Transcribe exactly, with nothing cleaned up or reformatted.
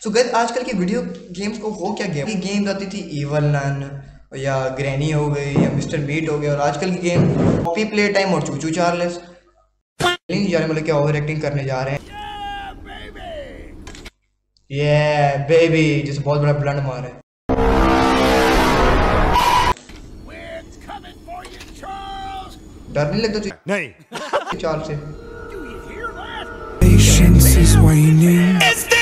So guys आजकल की video games को हो क्या गया, गेम आती थी इवल नन या ग्रैनी हो गई या मिस्टर मीट हो गया, और आजकल की गेम कॉपी प्ले टाइम और चूचू चार्लेस नहीं जा रहे, मतलब क्या ओवर एक्टिंग करने जा रहे हैं। ये बेबी जैसे बहुत बड़ा ब्लंड मार है। डर नहीं लगता नहीं चार्ल्स से? Patience is waning.